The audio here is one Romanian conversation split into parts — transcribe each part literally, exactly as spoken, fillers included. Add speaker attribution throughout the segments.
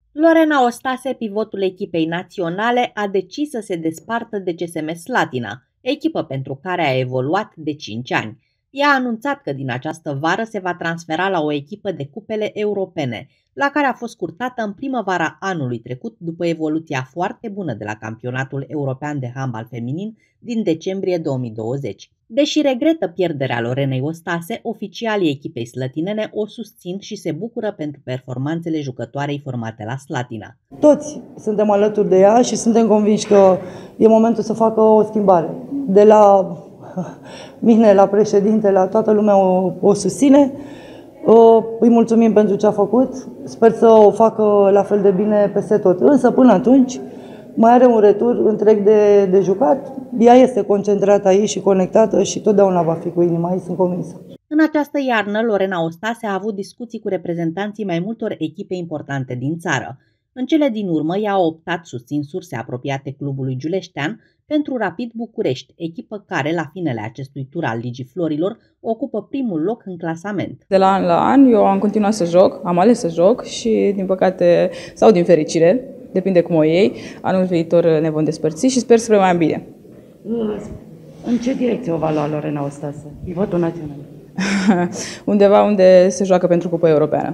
Speaker 1: Lorena Ostase, pivotul echipei naționale, a decis să se despartă de C S M Slatina, echipă pentru care a evoluat de cinci ani. Ea a anunțat că din această vară se va transfera la o echipă de cupele europene, la care a fost scurtată în primăvara anului trecut după evoluția foarte bună de la campionatul european de handbal feminin din decembrie două mii douăzeci. Deși regretă pierderea Lorenei Ostase, oficialii echipei slătinene o susțin și se bucură pentru performanțele jucătoarei formate la Slatina.
Speaker 2: Toți suntem alături de ea și suntem convinși că e momentul să facă o schimbare. De la mine, la președinte, la toată lumea o, o susține. Îi mulțumim pentru ce a făcut. Sper să o facă la fel de bine peste tot. Însă, până atunci, mai are un retur întreg de, de jucat. Ea este concentrată aici și conectată și totdeauna va fi cu inima aici, sunt convinsă.
Speaker 1: În această iarnă, Lorena Ostase a avut discuții cu reprezentanții mai multor echipe importante din țară. În cele din urmă, ea a optat, susțin surse apropiate clubului giuleștean, pentru Rapid București, echipă care, la finele acestui tur al Ligii Florilor, ocupă primul loc în clasament.
Speaker 3: De la an la an, eu am continuat să joc, am ales să joc și, din păcate, sau din fericire, depinde cum o iei, anul viitor ne vom despărți și sper să mai bine.
Speaker 2: În ce direcție o va lua Lorena Ostase? Pivotul național.
Speaker 3: Undeva unde se joacă pentru Cupa Europeană.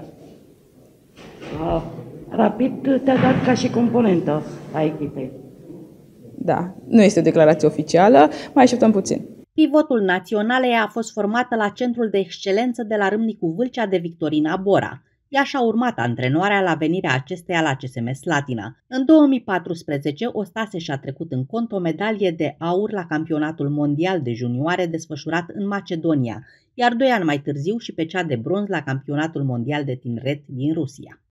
Speaker 2: Rapid te-a dat ca și componentă a echipei.
Speaker 3: Da, nu este o declarație oficială, mai așteptăm puțin.
Speaker 1: Pivotul naționalei a fost formată la Centrul de Excelență de la Râmnicu Vâlcea de Victorina Bora. Ea și-a urmat antrenoarea la venirea acesteia la C S M Slatina. În două mii paisprezece, Ostase și-a trecut în cont o medalie de aur la campionatul mondial de junioare desfășurat în Macedonia, iar doi ani mai târziu și pe cea de bronz la campionatul mondial de tineret din Rusia.